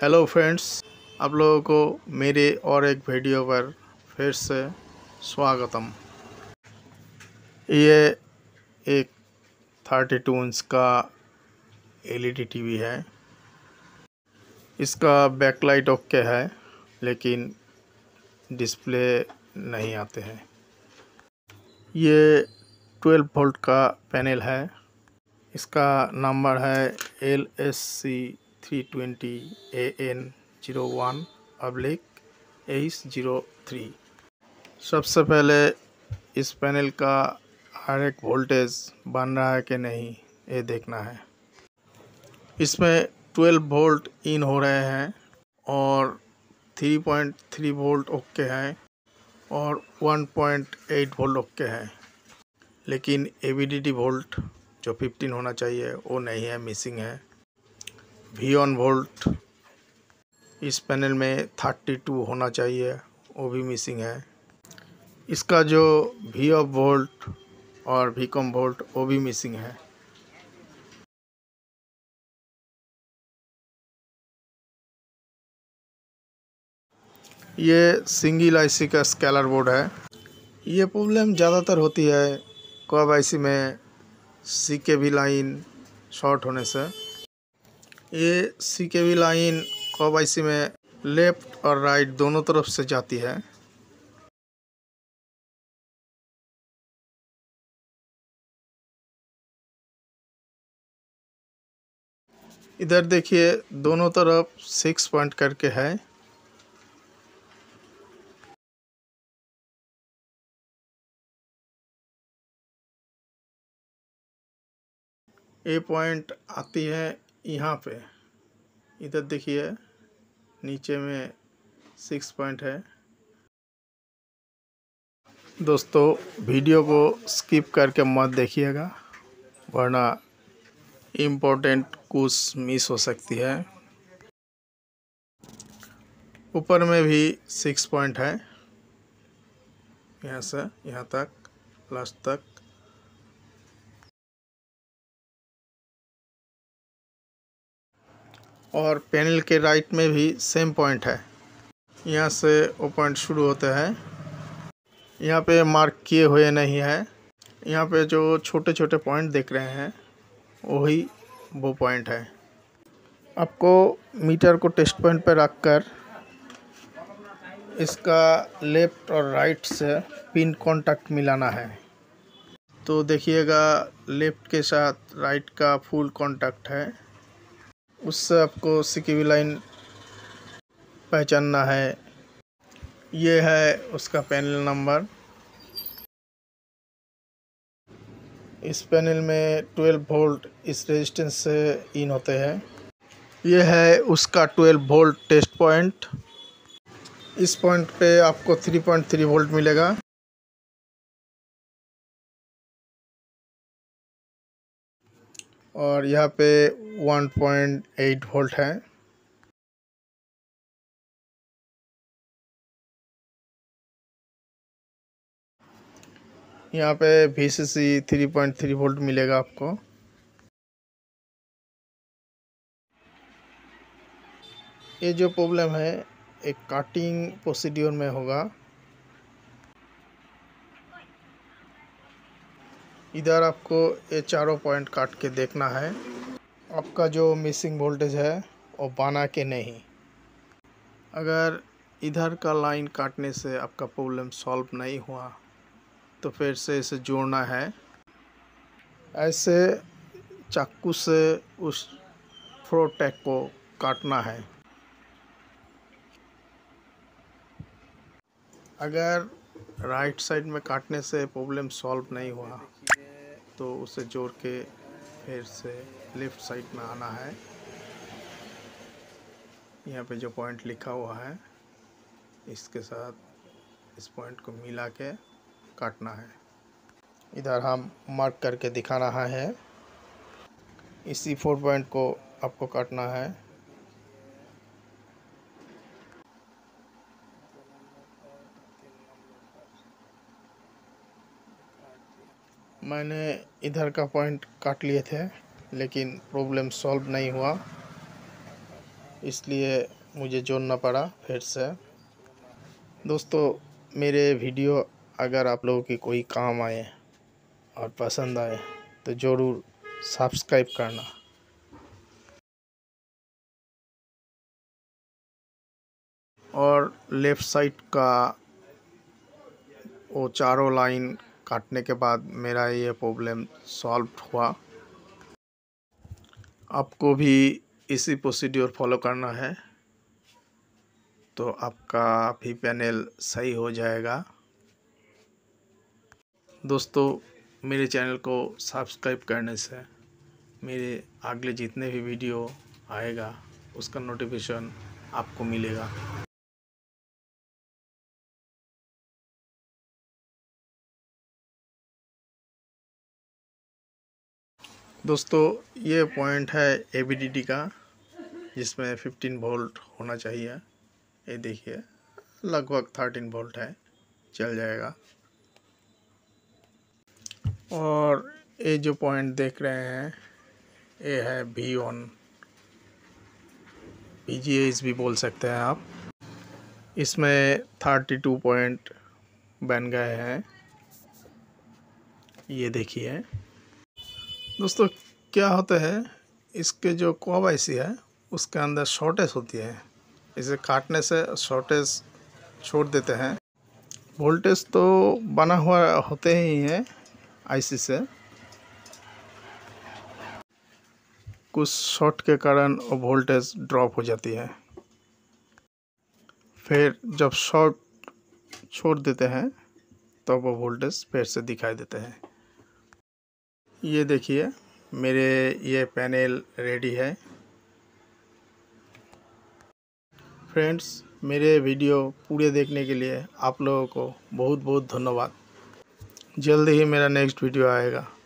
Hello friends, आप लोगों को मेरे और एक वीडियो पर फिर से स्वागतम। ये एक 32 इंच का एलईडी टीवी है। इसका बैकलाइट ओके है, लेकिन डिस्प्ले नहीं आते हैं। ये 12 वोल्ट का पैनल है। इसका नंबर है LSC320AN01/H03। सबसे पहले इस पैनल का हर एक वोल्टेज बन रहा है कि नहीं, ये देखना है। इसमें 12 वोल्ट इन हो रहे हैं और 3.3 वोल्ट ओके है और 1.8 वोल्ट ओके है, लेकिन AVDD वोल्ट जो 15 होना चाहिए वो नहीं है, मिसिंग है। V1 वोल्ट इस पैनल में 32 होना चाहिए, वो भी मिसिंग है। इसका जो V ऑफ वोल्ट और V कम वोल्ट वो भी मिसिंग है। ये सिंगल IC का स्केलर बोर्ड है। ये प्रॉब्लम ज़्यादातर होती है कब IC में CKV लाइन शॉर्ट होने से। ये CKV लाइन कब IC में लेफ़्ट और राइट दोनों तरफ से जाती है। इधर देखिए, दोनों तरफ 6 पॉइंट करके है। ये पॉइंट आती है यहाँ पे। इधर देखिए, नीचे में 6 पॉइंट है। दोस्तों, वीडियो को स्किप करके मत देखिएगा, वरना इम्पोर्टेंट कुछ मिस हो सकती है। ऊपर में भी 6 पॉइंट है, यहाँ से यहाँ तक, लास्ट तक। और पैनल के राइट में भी सेम पॉइंट है। यहाँ से वो पॉइंट शुरू होते हैं। यहाँ पे मार्क किए हुए नहीं है। यहाँ पे जो छोटे छोटे पॉइंट देख रहे हैं वही वो पॉइंट है। आपको मीटर को टेस्ट पॉइंट पर रखकर इसका लेफ़्ट और राइट से पिन कांटेक्ट मिलाना है। तो देखिएगा, लेफ़्ट के साथ राइट का फुल कांटेक्ट है। उससे आपको CKV लाइन पहचानना है। ये है उसका पैनल नंबर। इस पैनल में 12 वोल्ट इस रेजिस्टेंस से इन होते हैं। ये है उसका 12 वोल्ट टेस्ट पॉइंट। इस पॉइंट पे आपको 3.3 वोल्ट मिलेगा। और यहाँ पे 1.8 वोल्ट है। यहाँ पे VCC 3.3 वोल्ट मिलेगा आपको। ये जो प्रॉब्लम है एक काटिंग प्रोसीड्यूर में होगा। इधर आपको ये चारों पॉइंट काट के देखना है आपका जो मिसिंग वोल्टेज है वो बना के नहीं। अगर इधर का लाइन काटने से आपका प्रॉब्लम सॉल्व नहीं हुआ तो फिर से इसे जोड़ना है। ऐसे चाकू से उस फ्लोटैक को काटना है। अगर राइट साइड में काटने से प्रॉब्लम सॉल्व नहीं हुआ तो उसे जोड़ के फिर से लेफ़्ट साइड में आना है। यहाँ पे जो पॉइंट लिखा हुआ है इसके साथ इस पॉइंट को मिला के काटना है। इधर हम मार्क करके दिखा रहा है। इसी 4 पॉइंट को आपको काटना है। मैंने इधर का पॉइंट काट लिए थे, लेकिन प्रॉब्लम सॉल्व नहीं हुआ। इसलिए मुझे जोड़ना पड़ा फिर से। दोस्तों, मेरे वीडियो अगर आप लोगों की कोई काम आए और पसंद आए तो ज़रूर सब्सक्राइब करना। और लेफ़्ट साइड का वो चारों लाइन काटने के बाद मेरा ये प्रॉब्लम सॉल्व हुआ। आपको भी इसी प्रोसीड्यूर फॉलो करना है तो आपका भी पैनल सही हो जाएगा। दोस्तों, मेरे चैनल को सब्सक्राइब करने से मेरे अगले जितने भी वीडियो आएगा उसका नोटिफिकेशन आपको मिलेगा। दोस्तों, ये पॉइंट है ABDD का, जिसमें 15 वोल्ट होना चाहिए। ये देखिए लगभग 13 वोल्ट है, चल जाएगा। और ये जो पॉइंट देख रहे हैं ये है V1, VGS भी बोल सकते हैं आप। इसमें 32 पॉइंट बन गए हैं, ये देखिए। दोस्तों, क्या होता है, इसके जो कॉब IC है उसके अंदर शॉर्टेज होती है। इसे काटने से शॉर्टेज छोड़ देते हैं। वोल्टेज तो बना हुआ होते ही है IC से, कुछ शॉर्ट के कारण वोल्टेज ड्रॉप हो जाती है। फिर जब शॉर्ट छोड़ देते हैं तो वो वोल्टेज फिर से दिखाई देते हैं। ये देखिए, मेरे ये पैनल रेडी है। फ्रेंड्स, मेरे वीडियो पूरे देखने के लिए आप लोगों को बहुत बहुत धन्यवाद। जल्दी ही मेरा नेक्स्ट वीडियो आएगा।